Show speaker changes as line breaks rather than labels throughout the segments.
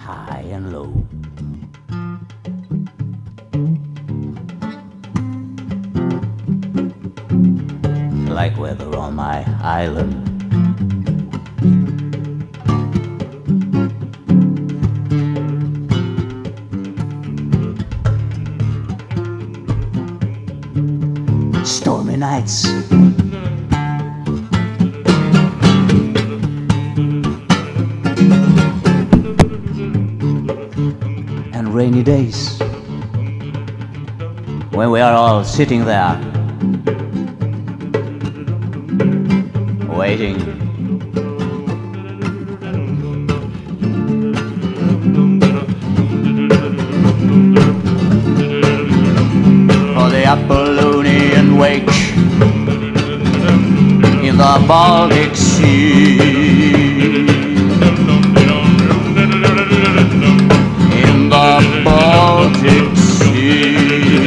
high and low. Like weather on my island. Stormy nights. And rainy days. When we are all sitting there waiting for the Apollonian wake in the Baltic Sea. In the Baltic Sea.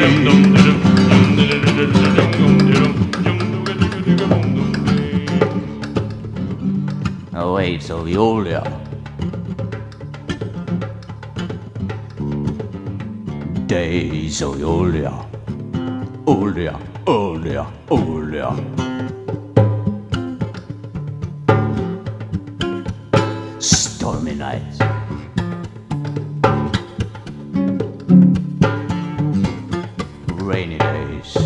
Waves of Eolia. Days of Eolia. Eolia, Eolia, Eolia. Stormy nights. Rainy days.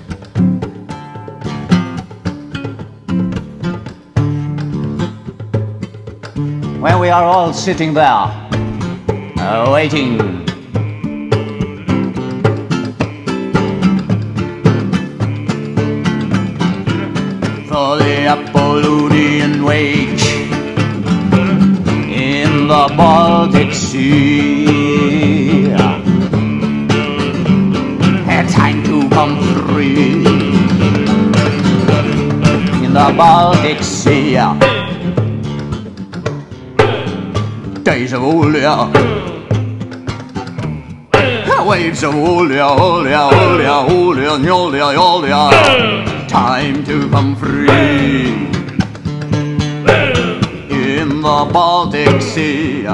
When we are all sitting there, waiting for the Apollonian wake in the Baltic Sea. Had time to come free in the Baltic Sea. Days of Eolia, waves of Eolia, Eolia, Eolia, Eolia, Eolia, Eolia. Time to come free in the Baltic Sea.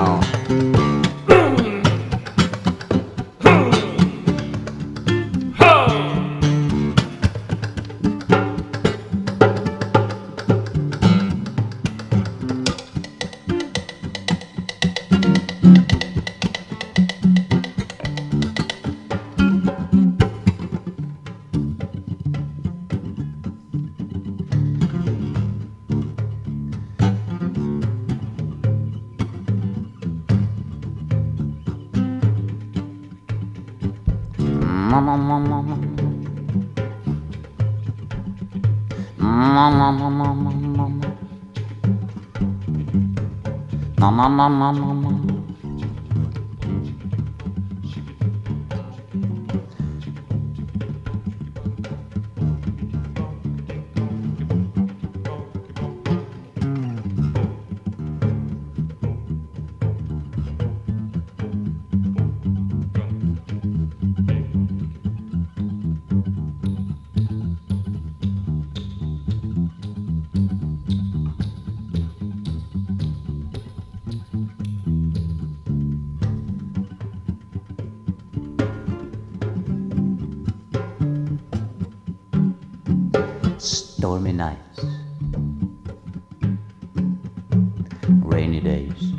Mama, mama, mama, mama, mama, mama, mama, mama, mama. Stormy nights, rainy days.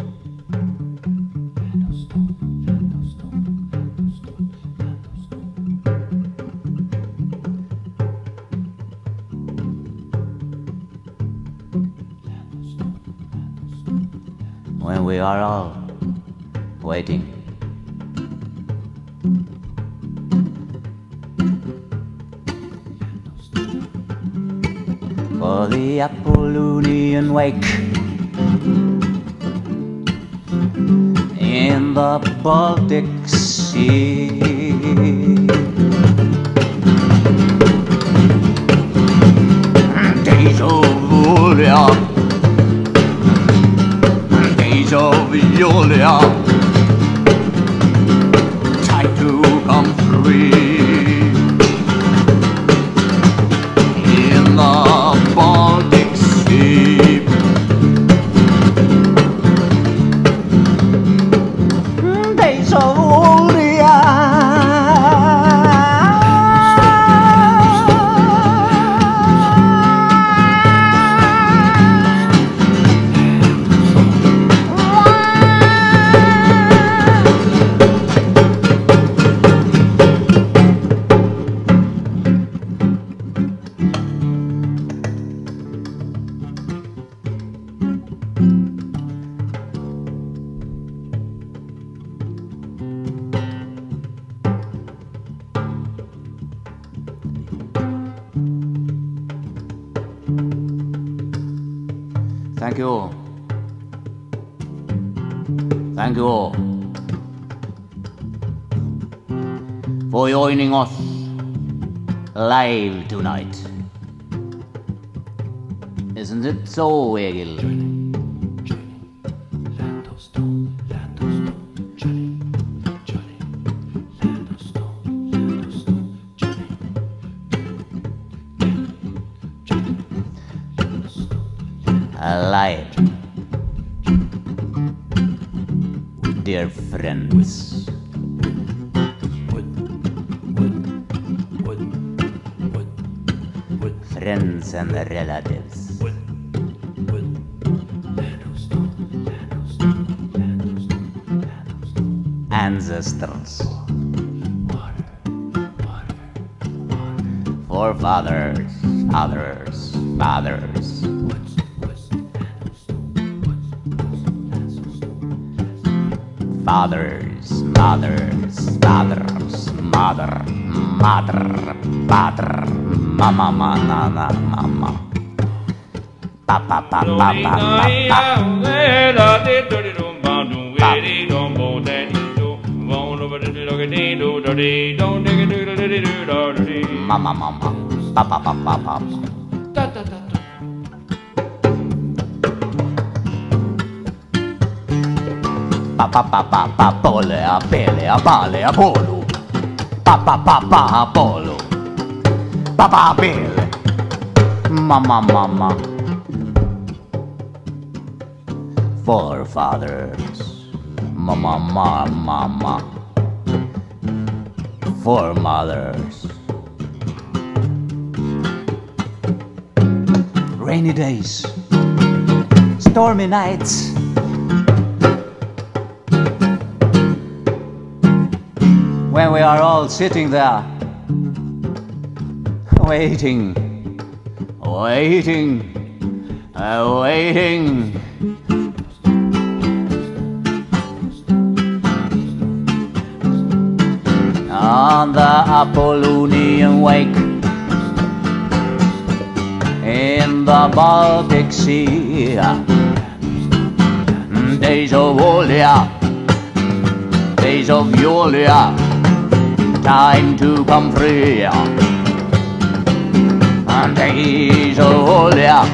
When we are all waiting for the Apollonian wake in the Baltic Sea. Days of Eolia, days of Eolia. Time to come free in the Baltic Sea. Thank you. Thank you all for joining us live tonight. Isn't it so, Egil? Alive, dear friends. Friends and relatives. Ancestors. Forefathers, fathers, fathers. Fathers, mothers, fathers, mother, mother, father, mama, mana, mama. Papa, papa, papa, mama, mama, papa, papa, papa. Pa pa pa pa pole a pele a pale a polo. Pa pa pa pa polo. Pa pa pele. Mama mama. Forefathers. Mama mama mama. Foremothers. Rainy days. Stormy nights. When we are all sitting there, waiting, waiting, waiting. On the Apollonian wake, in the Baltic Sea, days of Julia, days of Julia. Time to come free, and days of Julia.